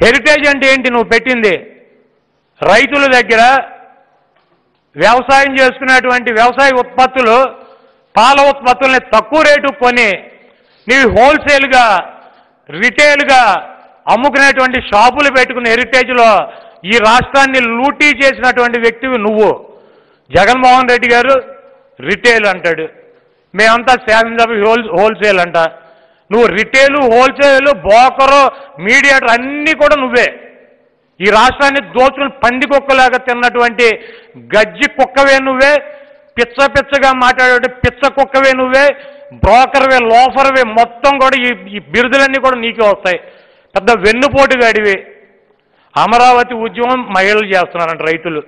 Heritage అంటే ఏంటి? నువ్వు పెట్టింది రైతుల దగ్గర వ్యవసాయం చేసుకునేటువంటి వ్యవసాయ ఉత్పత్తులు, పాల ఉత్పత్తుల్ని తక్కువ రేటు కొని నీవు హోల్సేల్గా రిటైల్గా అమ్ముకునేటువంటి షాపులు పెట్టుకుని హెరిటేజ్లో ఈ రాష్ట్రాన్ని లూటీ చేసినటువంటి వ్యక్తివి నువ్వు. జగన్మోహన్ రెడ్డి గారు రిటైల్ అంటాడు, మేమంతా శాసనసభ హోల్సేల్ అంట. నువ్వు రిటైలు, హోల్సేలు, బ్రోకరు, మీడియేటర్ అన్నీ కూడా నువ్వే. ఈ రాష్ట్రాన్ని దోచుకుని పందికొక్కలాగా తిన్నటువంటి గజ్జి కుక్కవే నువ్వే, పిచ్చ పిచ్చగా మాట్లాడే పిచ్చ కుక్కవే నువ్వే, బ్రోకర్వే, లోఫర్వే, మొత్తం కూడా ఈ బిరుదులన్నీ కూడా నీకే వస్తాయి. పెద్ద వెన్నుపోటుగాడివి. అమరావతి ఉద్యమం మహిళలు చేస్తున్నారంట, రైతులు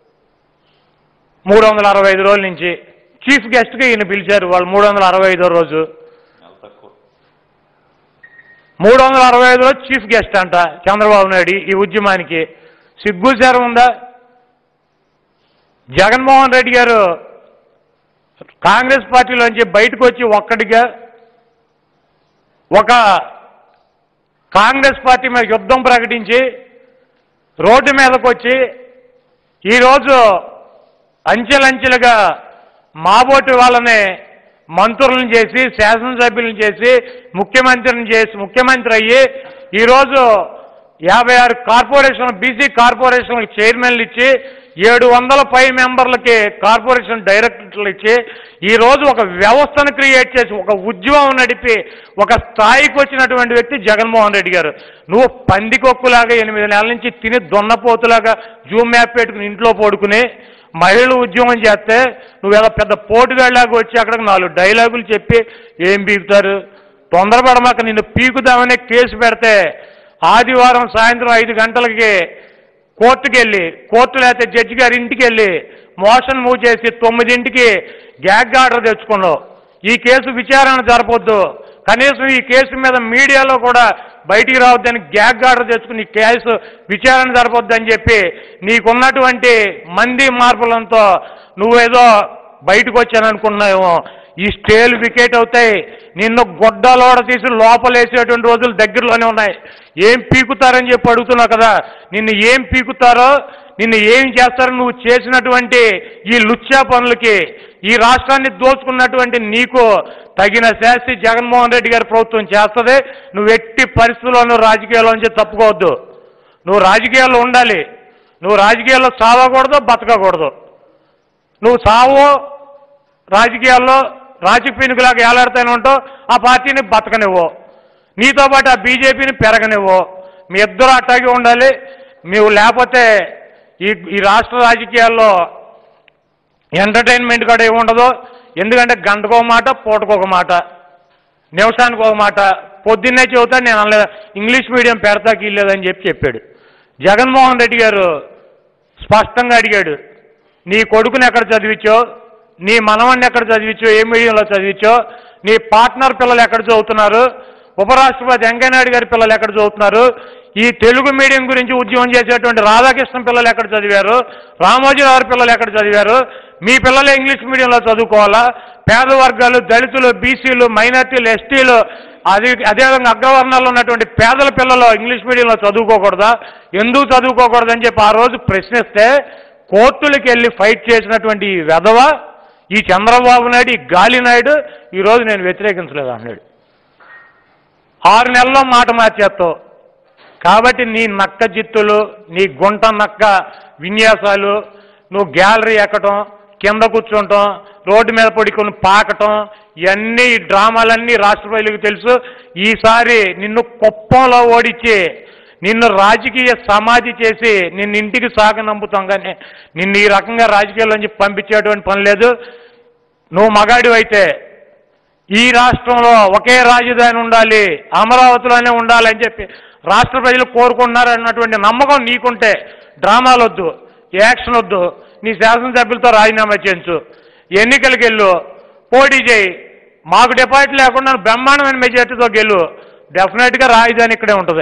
365 రోజుల నుంచి. చీఫ్ గెస్ట్గా ఈయన పిలిచారు వాళ్ళు 365వ రోజు. 365 రోజు చీఫ్ గెస్ట్ అంట చంద్రబాబు నాయుడు ఈ ఉద్యమానికి. సిగ్గుచారం ఉందా? జగన్మోహన్ రెడ్డి గారు కాంగ్రెస్ పార్టీలోంచి బయటకు వచ్చి ఒక్కడిగా ఒక కాంగ్రెస్ పార్టీ మీద యుద్ధం ప్రకటించి రోడ్డు మీదకు వచ్చి ఈరోజు అంచెలంచెలుగా మాబోటి వాళ్ళని మంత్రులను చేసి, శాసనసభ్యులను చేసి, ముఖ్యమంత్రి అయ్యి ఈరోజు 56 కార్పొరేషన్, బీసీ కార్పొరేషన్లకు చైర్మన్లు ఇచ్చి 700 పై మెంబర్లకి కార్పొరేషన్ డైరెక్టర్లు ఇచ్చి ఈరోజు ఒక వ్యవస్థను క్రియేట్ చేసి ఒక ఉద్యమం నడిపి ఒక స్థాయికి వచ్చినటువంటి వ్యక్తి జగన్మోహన్ రెడ్డి గారు. నువ్వు పందికొక్కులాగా 8 నెలల నుంచి తిని దొన్నపోతులాగా జూమ్ మ్యాప్ పెట్టుకుని ఇంట్లో పడుకుని మహిళలు ఉద్యమం చేస్తే నువ్వేదో పెద్ద పోటుగాళ్ళలాగా వచ్చి అక్కడికి 4 డైలాగులు చెప్పి ఏం పీకుతారు? తొందరపడమాక, నిన్ను పీకుదామనే కేసు పెడితే ఆదివారం సాయంత్రం 5 గంటలకి కోర్టుకి వెళ్ళి, కోర్టు లేకపోతే జడ్జి గారి ఇంటికి వెళ్ళి మోషన్ మూవ్ చేసి 9ంటికి గ్యాగ్ ఆర్డర్ తెచ్చుకున్నావు. ఈ కేసు విచారణ జరపొద్దు, కనీసం ఈ కేసు మీద మీడియాలో కూడా బయటికి రావద్దని గ్యాగ్ ఆర్డర్ తెచ్చుకుని ఈ కేసు విచారణ జరపొద్దని చెప్పి నీకున్నటువంటి మంది మార్పులంతో నువ్వేదో బయటకు వచ్చాననుకున్నావేమో. ఈ స్టేలు వికెట్ అవుతాయి. నిన్ను గొడ్డలోడ తీసి లోపలేసేటువంటి రోజులు దగ్గరలోనే ఉన్నాయి. ఏం పీకుతారని చెప్పి అడుగుతున్నావు కదా, నిన్ను ఏం పీకుతారో, నిన్ను ఏం చేస్తారో నువ్వు చేసినటువంటి ఈ లుచ్చా పనులకి, ఈ రాష్ట్రాన్ని దోచుకున్నటువంటి నీకు తగిన శాస్తి జగన్మోహన్ రెడ్డి గారి ప్రభుత్వం చేస్తుంది. నువ్వు ఎట్టి పరిస్థితుల్లోనూ రాజకీయాల్లోంచి తప్పుకోవద్దు. నువ్వు రాజకీయాల్లో ఉండాలి. నువ్వు రాజకీయాల్లో చావకూడదు, బతకకూడదు. నువ్వు చావో రాజకీయాల్లో రాజకీయలాగా ఏలాడుతూనే ఉంటావు, ఆ పార్టీని బతకనివ్వు, నీతో పాటు ఆ బీజేపీని పెరగనివ్వు. మీ ఇద్దరు అట్టాగే ఉండాలి. నువ్వు లేకపోతే ఈ రాష్ట్ర రాజకీయాల్లో ఎంటర్టైన్మెంట్ కూడా ఏముండదు. ఎందుకంటే గంటకో మాట, పూటకొక మాట, నిమిషానికి ఒక మాట. పొద్దున్నే చెబుతా నేను అనలేదు, ఇంగ్లీష్ మీడియం పెడతాకి ఇల్లేదని చెప్పాడు. జగన్మోహన్ రెడ్డి గారు స్పష్టంగా అడిగాడు, నీ కొడుకుని ఎక్కడ చదివించో, నీ మనవణ్ణి ఎక్కడ చదివించో, ఏ మీడియంలో చదివించో, నీ పార్ట్నర్ పిల్లలు ఎక్కడ చదువుతున్నారు, ఉపరాష్ట్రపతి వెంకయ్యనాయుడు గారి పిల్లలు ఎక్కడ చదువుతున్నారు, ఈ తెలుగు మీడియం గురించి ఉద్యమం చేసేటువంటి రాధాకృష్ణ పిల్లలు ఎక్కడ చదివారు, రామోజీరావు పిల్లలు ఎక్కడ చదివారు, మీ పిల్లలు ఇంగ్లీష్ మీడియంలో చదువుకోవాలా? పేద వర్గాలు, దళితులు, బీసీలు, మైనార్టీలు, ఎస్టీలు, అదేవిధంగా అగ్రవర్ణాల్లో ఉన్నటువంటి పేదల పిల్లలు ఇంగ్లీష్ మీడియంలో చదువుకోకూడదా? ఎందుకు చదువుకోకూడదని చెప్పి ఆ రోజు ప్రశ్నిస్తే కోర్టులకు వెళ్ళి ఫైట్ చేసినటువంటి ఈ వెధవ, ఈ చంద్రబాబు నాయుడు, ఈ గాలినాయుడు ఈరోజు నేను వ్యతిరేకించలేదు అన్నాడు. 6 నెలల్లో మాట మార్చేస్తావు. కాబట్టి నీ నక్క జిత్తులు, నీ గుంట నక్క విన్యాసాలు, నువ్వు గ్యాలరీ ఎక్కటం, కింద కూర్చుంటాం, రోడ్డు మీద పడుకొని పాకటం, ఇవన్నీ ఈ డ్రామాలన్నీ రాష్ట్ర ప్రజలకు తెలుసు. ఈసారి నిన్ను కుప్పంలో ఓడించి నిన్ను రాజకీయ సమాధి చేసి నిన్ను ఇంటికి సాగనంపుతాం, కానీ నిన్ను ఈ రకంగా రాజకీయాల్లోంచి పంపించేటువంటి పని లేదు. నువ్వు మగాడివైతే ఈ రాష్ట్రంలో ఒకే రాజధాని ఉండాలి, అమరావతిలోనే ఉండాలని చెప్పి రాష్ట్ర ప్రజలు కోరుకుంటున్నారు అన్నటువంటి నమ్మకం నీకుంటే డ్రామాలు వద్దు, యాక్షన్ వద్దు. నీ శాసనసభ్యులతో రాజీనామా చేయించు, ఎన్నికలకు వెళ్ళు, పోటీ చేయి. మాకు డిపాజిట్ లేకుండా బ్రహ్మాండమైన మెజార్టీతో గెలు. డెఫినెట్గా రాజధాని ఇక్కడే ఉంటుంది.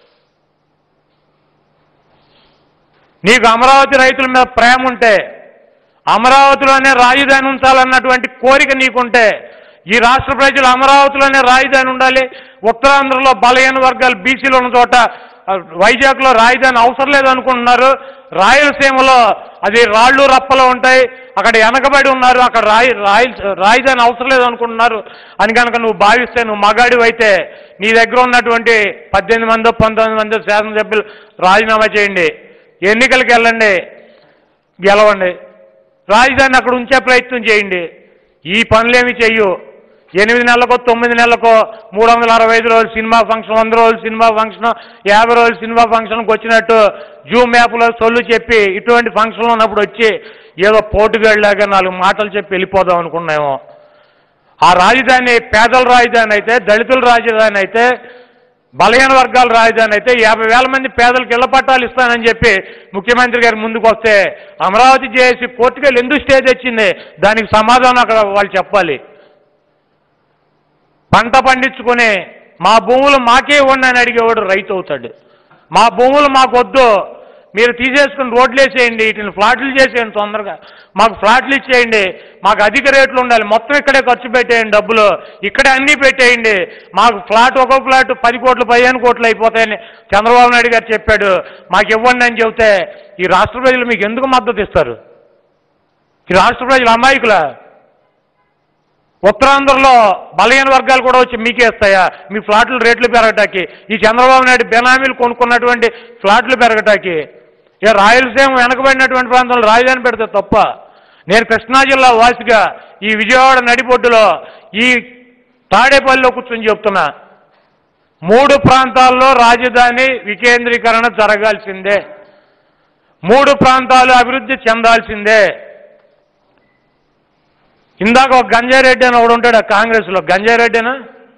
నీకు అమరావతి రైతుల మీద ప్రేమ ఉంటే, అమరావతిలోనే రాజధాని ఉంచాలన్నటువంటి కోరిక నీకుంటే, ఈ రాష్ట్ర ప్రజలు అమరావతిలోనే రాజధాని ఉండాలి, ఉత్తరాంధ్రలో బలహీన వర్గాలు బీసీలు ఉన్న చోట వైజాగ్లో రాజధాని అవసరం లేదనుకుంటున్నారు. రాయలసీమలో అది రాళ్ళు రప్పలు ఉంటాయి, అక్కడ వెనకబడి ఉన్నారు, అక్కడ రాజధాని అవసరం లేదనుకుంటున్నారు అని కనుక నువ్వు భావిస్తే నువ్వు మగాడివి అయితే నీ దగ్గర ఉన్నటువంటి 18 మందో 19 మందో శాసనసభ్యులు రాజీనామా చేయండి, ఎన్నికలకు వెళ్ళండి, గెలవండి, రాజధాని అక్కడ ఉంచే ప్రయత్నం చేయండి. ఈ పనులేమి చెయ్యు. 8 నెలలకో 9 నెలలకో 365 రోజులు సినిమా ఫంక్షన్, 100 రోజులు సినిమా ఫంక్షన్, 50 రోజులు సినిమా ఫంక్షన్కి వచ్చినట్టు జూమ్ యాప్లో సొల్లు చెప్పి ఇటువంటి ఫంక్షన్లు ఉన్నప్పుడు వచ్చి ఏదో పోటుగాళ్ళలాగా 4 మాటలు చెప్పి వెళ్ళిపోదాం అనుకున్నామో. ఆ రాజధాని పేదల రాజధాని అయితే, దళితుల రాజధాని అయితే, బలహీన వర్గాల రాజధాని అయితే 50,000 మంది పేదలకు ఇళ్ల పట్టాలు ఇస్తానని చెప్పి ముఖ్యమంత్రి గారు ముందుకు వస్తే అమరావతి చేసి కోర్టుకి వెళ్ళి ఎందుకు స్టే తెచ్చింది, దానికి సమాధానం అక్కడ వాళ్ళు చెప్పాలి. పంట పండించుకుని మా భూములు మాకే ఇవ్వండి అని అడిగేవాడు రైతు అవుతాడు. మా భూములు మాకు వద్దు, మీరు తీసేసుకుని రోడ్లు వేసేయండి, వీటిని ఫ్లాట్లు చేసేయండి, తొందరగా మాకు ఫ్లాట్లు ఇచ్చేయండి, మాకు అధిక రేట్లు ఉండాలి, మొత్తం ఇక్కడే ఖర్చు పెట్టేయండి, డబ్బులు ఇక్కడే అన్నీ పెట్టేయండి, మాకు ఫ్లాట్ ఒక్కో ఫ్లాట్ 10 కోట్లు 15 కోట్లు అయిపోతాయని చంద్రబాబు నాయుడు గారు చెప్పాడు, మాకు ఇవ్వండి అని చెబితే ఈ రాష్ట్ర ప్రజలు మీకు ఎందుకు మద్దతు ఇస్తారు? ఈ రాష్ట్ర ప్రజలు అమాయకులా? ఉత్తరాంధ్రలో బలహీన వర్గాలు కూడా వచ్చి మీకే ఇస్తాయా మీ ఫ్లాట్లు రేట్లు పెరగటానికి? ఈ చంద్రబాబు నాయుడు బెనామీలు కొనుక్కున్నటువంటి ఫ్లాట్లు పెరగటానికి? రాయలసీమ వెనకబడినటువంటి ప్రాంతంలో రాజధాని పెడితే తప్ప? నేను కృష్ణా జిల్లా వాసిగా ఈ విజయవాడ నడిబొడ్డులో ఈ తాడేపల్లిలో కూర్చొని చెప్తున్నా, 3 ప్రాంతాల్లో రాజధాని వికేంద్రీకరణ జరగాల్సిందే, 3 ప్రాంతాలు అభివృద్ధి చెందాల్సిందే. ఇందాక ఒక గంజారెడ్డి అని ఒకడు ఉంటాడు కాంగ్రెస్లో, గంజారెడ్డినా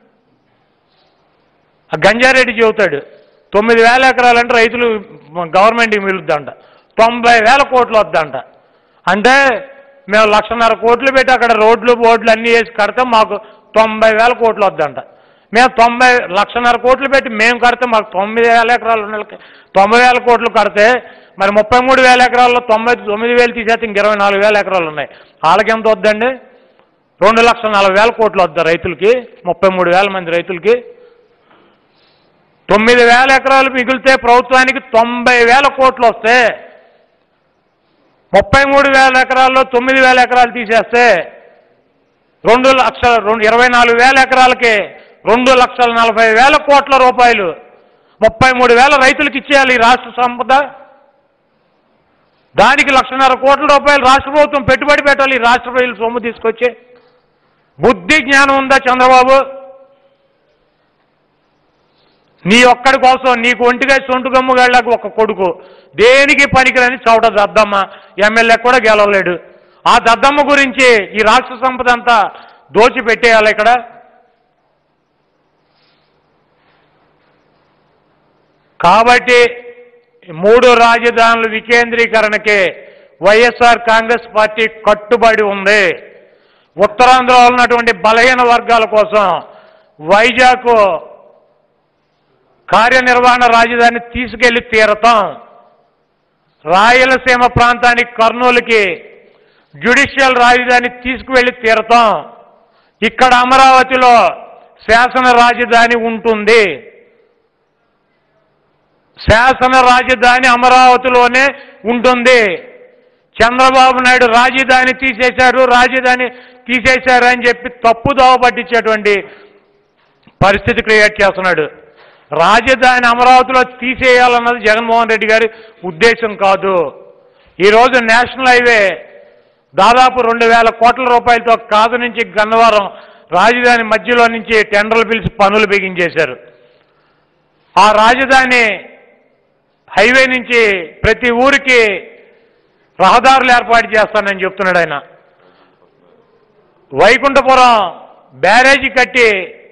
ఆ గంజారెడ్డి చెబుతాడు 9,000 ఎకరాలంటే రైతులు గవర్నమెంట్కి మిగులుద్దంట, 90,000 కోట్లు వద్దంట. అంటే మేము 1,50,000 కోట్లు పెట్టి అక్కడ రోడ్లు బోర్డులు అన్నీ వేసి కడితే మాకు 90,000 కోట్లు వద్దంట. మేము 1,50,000 కోట్లు పెట్టి మేము కడితే మాకు 9,000 ఎకరాలు ఉన్న 90,000 కోట్లు కడితే మరి 33,000 ఎకరాల్లో 99,000 తీసేస్తే ఇంక 24,000 ఎకరాలు ఉన్నాయి, వాళ్ళకి ఎంత వద్దండి? 2,40,000 కోట్లు వద్దా రైతులకి? 33,000 మంది రైతులకి 9,000 ఎకరాలు మిగిలితే ప్రభుత్వానికి 90,000 కోట్లు వస్తే 33,000 ఎకరాల్లో 9,000 ఎకరాలు తీసేస్తే 24,000 ఎకరాలకి 2,40,000 కోట్ల రూపాయలు 33,000 రైతులకు ఇచ్చేయాలి ఈ రాష్ట్ర సంపద. దానికి 1,50,000 కోట్ల రూపాయలు రాష్ట్ర ప్రభుత్వం పెట్టుబడి పెట్టాలి. ఈ రాష్ట్ర ప్రజలు సొమ్ము తీసుకొచ్చి బుద్ధి జ్ఞానం ఉందా చంద్రబాబు? నీ ఒక్కడి కోసం నీకు ఒంటిగా సొంటుగమ్ముగాళ్ళకు ఒక కొడుకు, దేనికి పనికిరని చౌట దద్దమ్మ, ఎమ్మెల్యే కూడా గెలవలేడు. ఆ దద్దమ్మ గురించి ఈ రాష్ట్ర సంపద అంతా దోచిపెట్టేయాలి ఇక్కడ. కాబట్టి 3 రాజధానుల వికేంద్రీకరణకే వైఎస్ఆర్ కాంగ్రెస్ పార్టీ కట్టుబడి ఉంది. ఉత్తరాంధ్రలో ఉన్నటువంటి బలహీన వర్గాల కోసం వైజాగ్ కార్యనిర్వహణ రాజధాని తీసుకెళ్లి తీరతాం. రాయలసీమ ప్రాంతానికి కర్నూలుకి జ్యుడిషియల్ రాజధాని తీసుకువెళ్లి తీరతాం. ఇక్కడ అమరావతిలో శాసన రాజధాని ఉంటుంది. శాసన రాజధాని అమరావతిలోనే ఉంటుంది. చంద్రబాబు నాయుడు రాజధాని తీసేశారు అని చెప్పి తప్పుదోవ పట్టించేటువంటి పరిస్థితి క్రియేట్ చేస్తున్నాడు. రాజధాని అమరావతిలో తీసేయాలన్నది జగన్మోహన్ రెడ్డి గారి ఉద్దేశం కాదు. ఈరోజు నేషనల్ హైవే దాదాపు 2,000 కోట్ల రూపాయలతో కాదు నుంచి గన్నవరం రాజధాని మధ్యలో నుంచి టెండర్లు పిలిచి పనులు బిగించేశారు. ఆ రాజధాని హైవే నుంచి ప్రతి ఊరికి రహదారులు ఏర్పాటు చేస్తానని చెప్తున్నాడు ఆయన. వైకుంఠపురం బ్యారేజీ కట్టి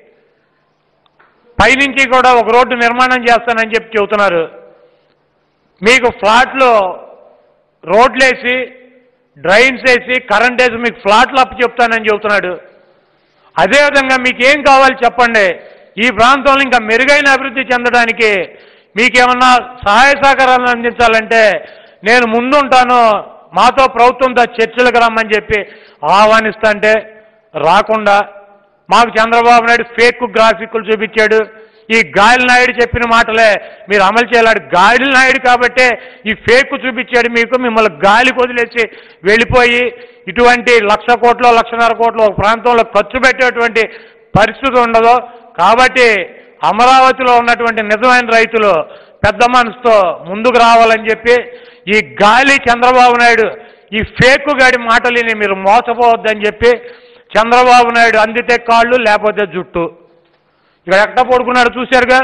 పైనుంచి కూడా ఒక రోడ్డు నిర్మాణం చేస్తానని చెప్పి చెబుతున్నారు. మీకు ఫ్లాట్లు రోడ్లు వేసి డ్రైన్స్ వేసి కరెంట్ వేసి మీకు ఫ్లాట్లు అప్పు చెప్తానని చెబుతున్నాడు. అదేవిధంగా మీకు ఏం కావాలి చెప్పండి. ఈ ప్రాంతంలో ఇంకా మెరుగైన అభివృద్ధి చెందడానికి మీకేమన్నా సహాయ సహకారాలను అందించాలంటే నేను ముందుంటాను, మాతో ప్రభుత్వంతో చర్చలకు రమ్మని చెప్పి ఆహ్వానిస్తుంటే రాకుండా మాకు చంద్రబాబు నాయుడు ఫేక్ గ్రాఫిక్లు చూపించాడు, ఈ గాలి నాయుడు చెప్పిన మాటలే మీరు అమలు చేయాలి. గాలి నాయుడు కాబట్టే ఈ ఫేక్ చూపించాడు మీకు. మిమ్మల్ని గాలి వదిలేసి వెళ్ళిపోయి ఇటువంటి 1,00,000 కోట్లు 1,50,000 కోట్లు ఒక ప్రాంతంలో ఖర్చు పెట్టేటువంటి పరిస్థితి ఉండదు. కాబట్టి అమరావతిలో ఉన్నటువంటి నిజమైన రైతులు పెద్ద మనసుతో ముందుకు రావాలని చెప్పి ఈ గాలి చంద్రబాబు నాయుడు ఈ ఫేక్ గాడి మాటలని మీరు మోసపోవద్దని చెప్పి చంద్రబాబు నాయుడు అందితే కాళ్ళు లేకపోతే జుట్టు ఇక్కడ ఎక్కడ పడుకున్నాడు చూశారుగా.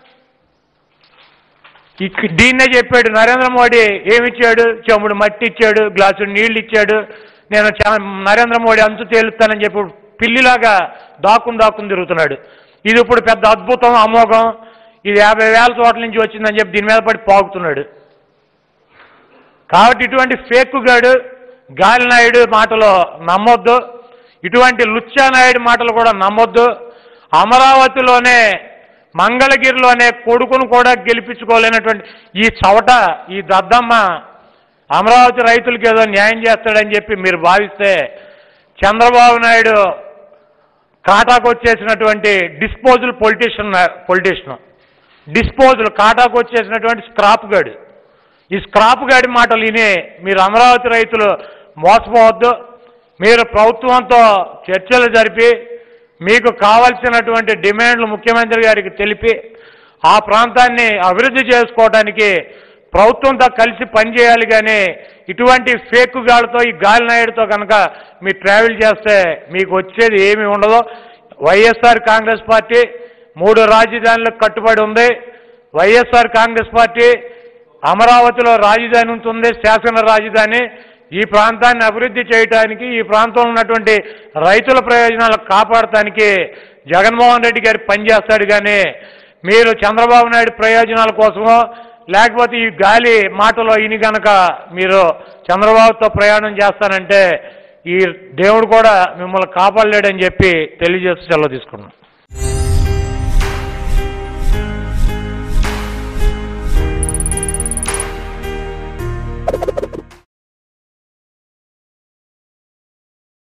దీన్నే చెప్పాడు నరేంద్ర మోడీ. ఏమిచ్చాడు? చెంబుడు మట్టి ఇచ్చాడు, గ్లాసు నీళ్లు ఇచ్చాడు. నేను నరేంద్ర మోడీ అంచు తేలుస్తానని చెప్పి పిల్లిలాగా దాక్కుని తిరుగుతున్నాడు. ఇది ఇప్పుడు పెద్ద అద్భుతం, అమోఘం, ఇది 50,000 చోట్ల నుంచి వచ్చిందని చెప్పి దీని మీద పడి పాకుతున్నాడు. కాబట్టి ఇటువంటి ఫేక్ గాడు గాలి నాయుడు మాటలు నమ్మొద్దు. ఇటువంటి లుచ్చా నాయుడు మాటలు కూడా నమ్మొద్దు. అమరావతిలోనే మంగళగిరిలోనే కొడుకును కూడా గెలిపించుకోలేనటువంటి ఈ చవట, ఈ దద్దమ్మ అమరావతి రైతులకి ఏదో న్యాయం చేస్తాడని చెప్పి మీరు భావిస్తే చంద్రబాబు నాయుడు కాటాకు వచ్చేసినటువంటి డిస్పోజల్ పొలిటీషియన్ డిస్పోజల్ కాటాకు వచ్చేసినటువంటి స్క్రాప్ గాడు. ఈ స్క్రాప్ గాడి మాటలు విని మీరు అమరావతి రైతులు మోసపోవద్దు. మీరు ప్రభుత్వంతో చర్చలు జరిపి మీకు కావాల్సినటువంటి డిమాండ్లు ముఖ్యమంత్రి గారికి తెలిపి ఆ ప్రాంతాన్ని అభివృద్ధి చేసుకోవడానికి ప్రభుత్వంతో కలిసి పనిచేయాలి. కానీ ఇటువంటి ఫేక్ గాడితో ఈ గాలి నాయుడుతో కనుక మీరు ట్రావెల్ చేస్తే మీకు వచ్చేది ఏమీ ఉండదు. వైఎస్ఆర్ కాంగ్రెస్ పార్టీ 3 రాజధానులకు కట్టుబడి ఉంది. వైఎస్ఆర్ కాంగ్రెస్ పార్టీ అమరావతిలో రాజధాని ఉంటుంది, శాసన రాజధాని. ఈ ప్రాంతాన్ని అభివృద్ధి చేయడానికి, ఈ ప్రాంతంలో ఉన్నటువంటి రైతుల ప్రయోజనాలు కాపాడటానికి జగన్మోహన్ రెడ్డి గారు పనిచేస్తాడు. కానీ మీరు చంద్రబాబు నాయుడు ప్రయోజనాల కోసమో లేకపోతే ఈ గాలి మాటలో ఇని కనుక మీరు చంద్రబాబుతో ప్రయాణం చేస్తానంటే ఈ దేవుడు కూడా మిమ్మల్ని కాపాడలేడని చెప్పి తెలియజేస్తూ సెలవు తీసుకున్నాం.